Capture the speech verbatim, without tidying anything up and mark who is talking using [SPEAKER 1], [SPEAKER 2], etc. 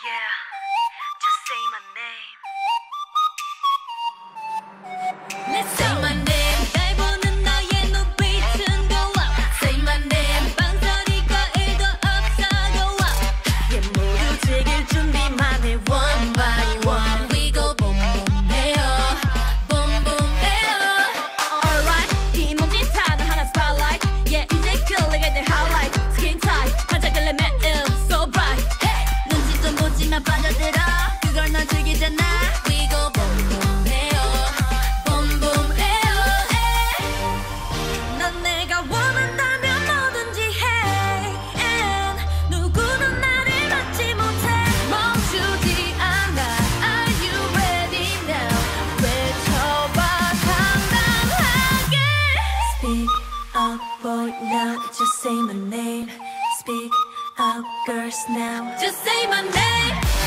[SPEAKER 1] Yeah, just say my name.
[SPEAKER 2] Let's say my name. 날 보는 너의 눈빛은 go up. Say my name. 망설이고 일도 없어 go up.
[SPEAKER 1] 얘 모두 즐길 준비만 해 one by one.
[SPEAKER 2] We go boom boom 해요. Boom boom 해요.
[SPEAKER 1] Alright, 이 먼지 타는 하나 spotlight. Yeah, 이제 클릭할 때 highlight. Skin tight, 반짝일래 매일 so bright.
[SPEAKER 2] Hey. 눈치 좀 보지만 빠져들어. 그걸 넌 즐기잖아. We go boom boom 해요. Boom boom 해요.
[SPEAKER 1] 난 내가 원한다면 뭐든지 해. And 누구도 나를 막지 못해.
[SPEAKER 2] 멈추지 않아. Are you ready now?
[SPEAKER 1] 외쳐봐 당당하게. Speak up boy now, just say my name. Speak up girls now.
[SPEAKER 2] Just say my name.